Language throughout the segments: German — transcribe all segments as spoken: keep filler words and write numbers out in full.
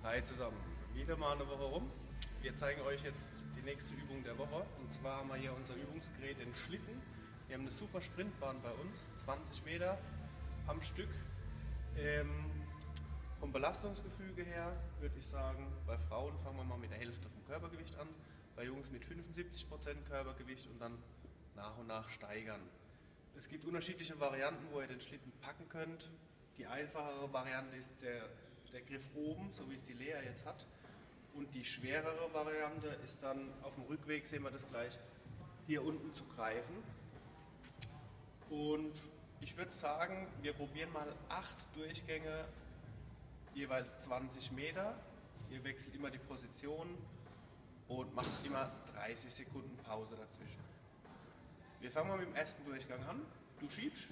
Hi zusammen, wieder mal eine Woche rum. Wir zeigen euch jetzt die nächste Übung der Woche. Und zwar haben wir hier unser Übungsgerät, den Schlitten. Wir haben eine super Sprintbahn bei uns, zwanzig Meter am Stück. Ähm, vom Belastungsgefüge her würde ich sagen, bei Frauen fangen wir mal mit der Hälfte vom Körpergewicht an, bei Jungs mit fünfundsiebzig Prozent Körpergewicht und dann nach und nach steigern. Es gibt unterschiedliche Varianten, wo ihr den Schlitten packen könnt. Die einfachere Variante ist der, der Griff oben, so wie es die Lea jetzt hat. Und die schwerere Variante ist dann auf dem Rückweg, sehen wir das gleich, hier unten zu greifen. Und ich würde sagen, wir probieren mal acht Durchgänge, jeweils zwanzig Meter. Ihr wechselt immer die Position und macht immer dreißig Sekunden Pause dazwischen. Wir fangen mal mit dem ersten Durchgang an. Du schiebst.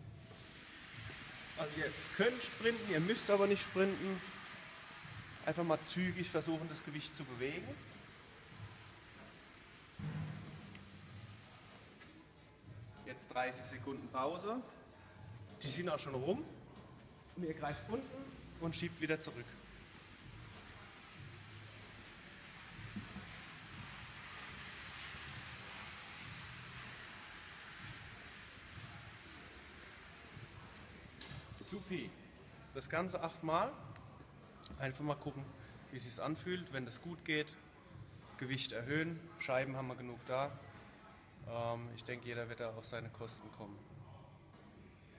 Also ihr könnt sprinten, ihr müsst aber nicht sprinten. Einfach mal zügig versuchen, das Gewicht zu bewegen. Jetzt dreißig Sekunden Pause. Die sind auch schon rum. Und ihr greift unten und schiebt wieder zurück. Supi. Das Ganze achtmal. Einfach mal gucken, wie es sich anfühlt. Wenn das gut geht, Gewicht erhöhen. Scheiben haben wir genug da. Ähm, ich denke, jeder wird da auf seine Kosten kommen.